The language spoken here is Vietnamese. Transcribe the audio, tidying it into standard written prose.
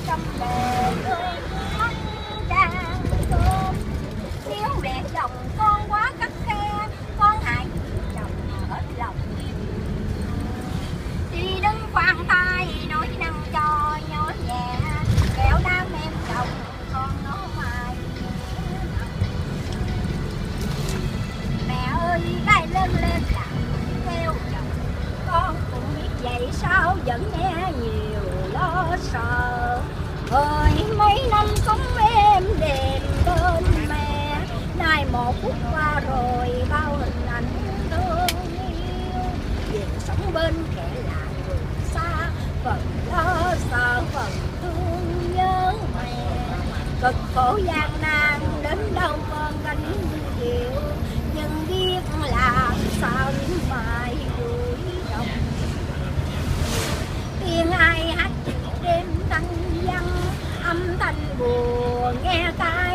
trong bề người mắt trang cơm. Nếu mẹ chồng con quá khắt khe, con hãy chồng hết lòng. Thì đừng khoan thai nói năng cho nhỏ nhẹ, kẻo đám em chồng con nó mai. Mẹ ơi gái lớn lên làm theo chồng, con cũng biết vậy sao vẫn nghe nhiều lo sợ. Ơi mấy năm sống êm đềm bên mẹ, nay một phút qua rồi bao hình ảnh thương yêu. Về sống bên kẻ lạ người xa, phần lo sợ phần thương nhớ mẹ. Cực khổ gian nan đến đâu con gánh chịu, nhưng biết làm sao đến mai đuổi chồng. Tiếng ai hát đêm thanh vắng, âm thanh buồn nghe tai